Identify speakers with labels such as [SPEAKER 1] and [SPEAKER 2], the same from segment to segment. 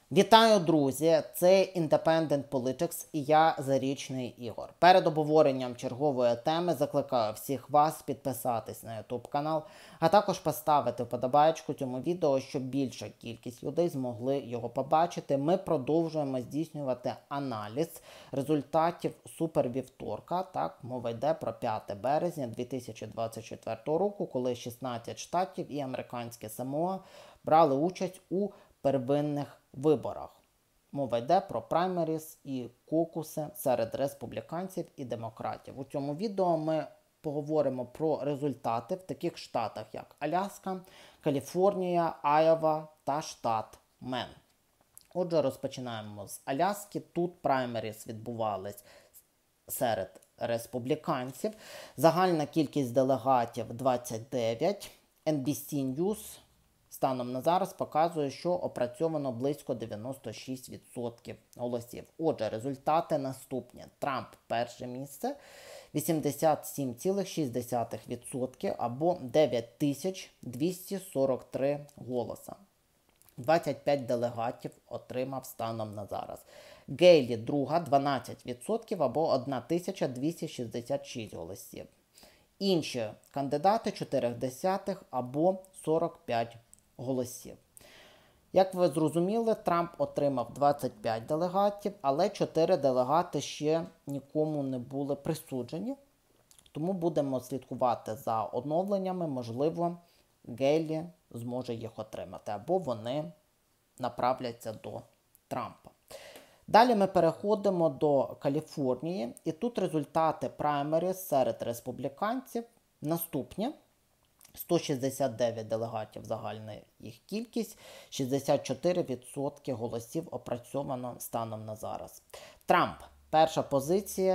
[SPEAKER 1] Вітаю, друзі! Це Independent Politics і я, Зарічний Ігор. Перед обговоренням чергової теми закликаю всіх вас підписатись на YouTube канал, а також поставити вподобайку цьому відео, щоб більша кількість людей змогли його побачити. Ми продовжуємо здійснювати аналіз результатів супервівторка. Так, мова йде про 5 березня 2024 року, коли 16 штатів і американське САМОА брали участь у первинних виборах. Мова йде про праймеріс і кокуси серед республіканців і демократів. У цьому відео ми поговоримо про результати в таких штатах, як Аляска, Каліфорнія, Айова та штат Мен. Отже, розпочинаємо з Аляски. Тут праймеріс відбувались серед республіканців. Загальна кількість делегатів 29. NBC News станом на зараз показує, що опрацьовано близько 96% голосів. Отже, результати наступні. Трамп перше місце, 87,6% або 9243 голоса. 25 делегатів отримав станом на зараз. Гейлі друга, 12% або 1266 голосів. Інші кандидати 0,4 або 45 голосів. Як ви зрозуміли, Трамп отримав 25 делегатів, але 4 делегати ще нікому не були присуджені. Тому будемо слідкувати за оновленнями, можливо, Гейлі зможе їх отримати, або вони направляться до Трампа. Далі ми переходимо до Каліфорнії, і тут результати праймеріс серед республіканців наступні. 169 делегатів загальна їх кількість, 64% голосів опрацьовано станом на зараз. Трамп перша позиція,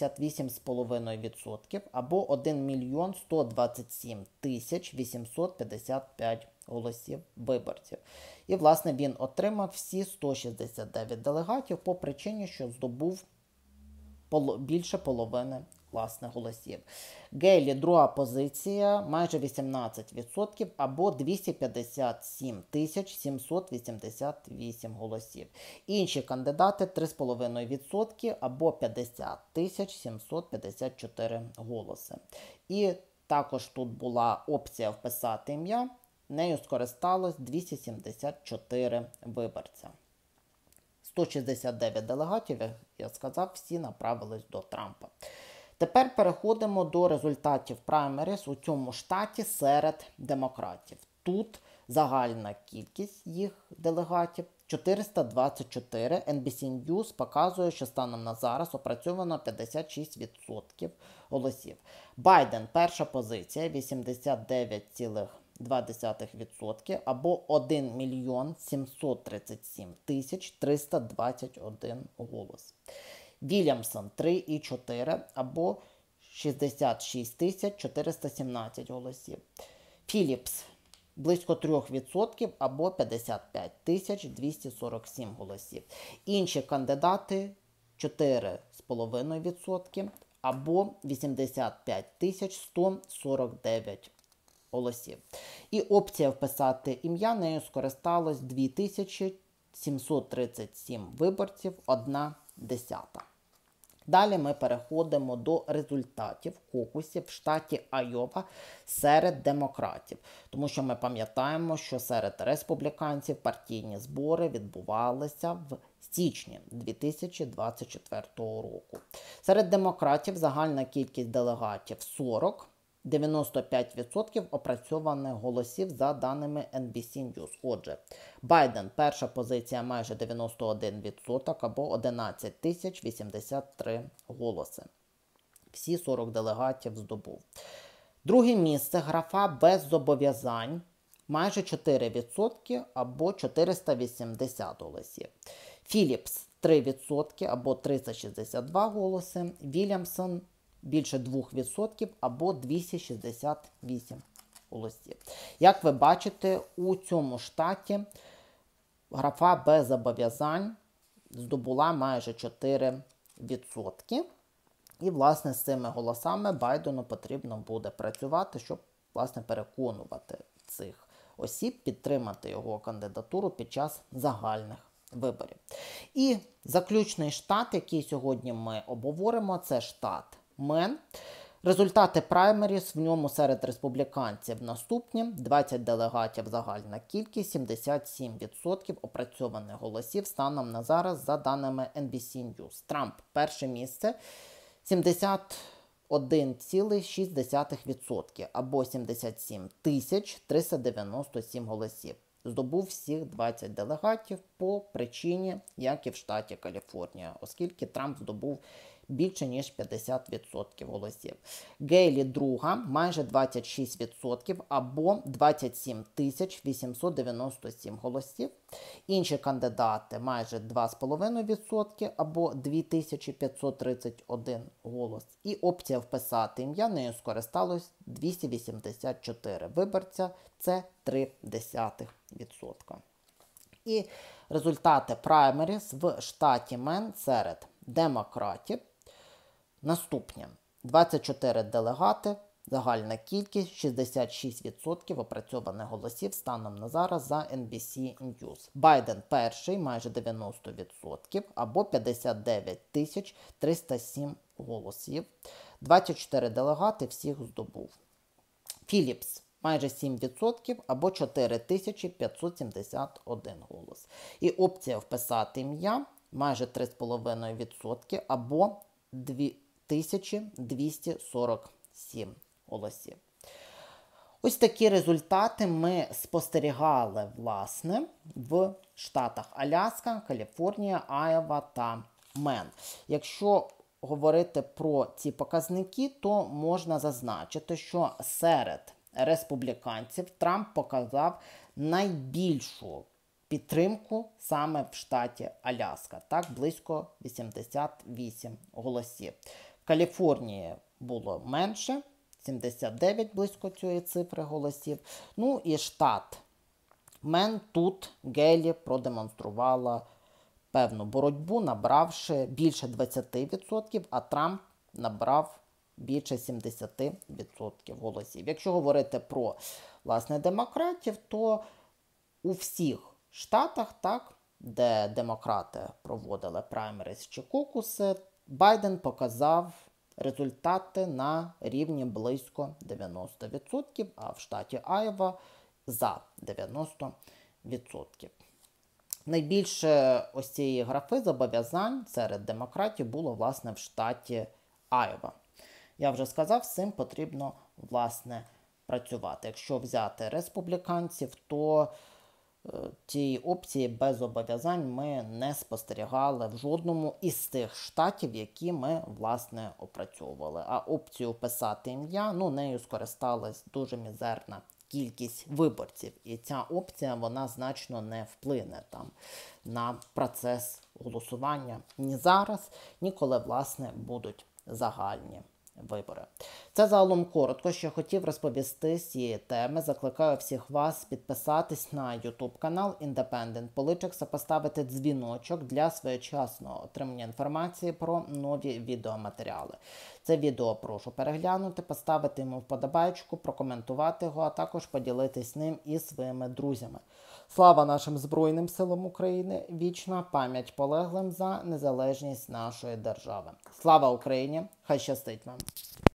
[SPEAKER 1] 78,5% або 1 мільйон 127 тисяч 855 голосів виборців. І, власне, він отримав всі 169 делегатів по причині, що здобув більше половини голосів. Гейлі друга позиція, майже 18% або 257 тисяч 788 голосів. Інші кандидати 3,5% або 50 тисяч 754 голоси. І також тут була опція вписати ім'я, нею скористалось 274 виборця. 169 делегатів, як я сказав, всі направились до Трампа. Тепер переходимо до результатів праймеріс у цьому штаті серед демократів. Тут загальна кількість їх делегатів 424. NBC News показує, що станом на зараз опрацьовано 56% голосів. Байден перша позиція, 89,2% або 1 мільйон 737 тисяч 321 голос. Вільямсон 3,4 або 66 тисяч 417 голосів. Філіпс близько 3% або 55 тисяч 247 голосів. Інші кандидати 4,5% або 85 тисяч 149 голосів. І опція вписати ім'я, нею скористалось 2737 виборців, 1/10. Далі ми переходимо до результатів кокусів в штаті Айова серед демократів. Тому що ми пам'ятаємо, що серед республіканців партійні збори відбувалися в січні 2024 року. Серед демократів загальна кількість делегатів 40. 95% опрацьованих голосів за даними NBC News. Отже, Байден перша позиція майже 91% або 11 тисяч 83 голоси. Всі 40 делегатів здобув. Друге місце графа без зобов'язань майже 4% або 480 голосів. Філіпс 3% або 362 голоси. Вільямсон більше 2% або 268 голосів. Як ви бачите, у цьому штаті графа без зобов'язань здобула майже 4%. І, власне, з цими голосами Байдену потрібно буде працювати, щоб, власне, переконувати цих осіб підтримати його кандидатуру під час загальних виборів. І заключний штат, який сьогодні ми обговоримо, це штат Мен. Результати праймеріс в ньому серед республіканців наступні. 20 делегатів загальна кількість, 77% опрацьованих голосів станом на зараз за даними NBC News. Трамп перше місце, 71,6% або 77 397 голосів. Здобув всіх 20 делегатів по причині, як і в штаті Каліфорнія, оскільки Трамп здобув більше ніж 50% голосів. Гейлі друга, майже 26% або 27 897 голосів. Інші кандидати майже 2,5% або 2531 голос. І опція вписати ім'я нею скористалось 284 виборця, це 0,3%. І результати праймеріс в штаті Мен серед демократів наступні. 24 делегати, загальна кількість 66% опрацьованих голосів станом на зараз за NBC News. Байден перший, майже 90% або 59 307 голосів. 24 делегати всіх здобув. Філіпс майже 7% або 4571 голос. І опція вписати ім'я майже 3,5% або 2247 голосів. Ось такі результати ми спостерігали, власне, в штатах Аляска, Каліфорнія, Айова та Мен. Якщо говорити про ці показники, то можна зазначити, що серед республіканців Трамп показав найбільшу підтримку саме в штаті Аляска. Так, близько 88 голосів. В Каліфорнії було менше, 79 близько цієї цифри голосів. Ну і штат Мен, тут Гейлі продемонструвала певну боротьбу, набравши більше 20%, а Трамп набрав більше 70% голосів. Якщо говорити про, власне, демократів, то у всіх штатах, так, де демократи проводили праймеріс чи кокуси, Байден показав результати на рівні близько 90%, а в штаті Айова за 90%. Найбільше ось цієї графи зобов'язань серед демократів було, власне, в штаті Айова. Я вже сказав, з цим потрібно, власне, працювати. Якщо взяти республіканців, то цієї опції без зобов'язань ми не спостерігали в жодному із тих штатів, які ми, власне, опрацьовували. А опцію «Писати ім'я», нею скористалась дуже мізерна кількість виборців. І ця опція, вона значно не вплине там на процес голосування ні зараз, ні коли, власне, будуть загальні вибори. Це загалом коротко, що хотів розповісти з цієї теми. Закликаю всіх вас підписатись на YouTube канал Independent Politics, поставити дзвіночок для своєчасного отримання інформації про нові відеоматеріали. Це відео прошу переглянути, поставити йому вподобайку, прокоментувати його, а також поділитись ним із своїми друзями. Слава нашим Збройним силам України! Вічна пам'ять полеглим за незалежність нашої держави. Слава Україні! Хай щастить вам!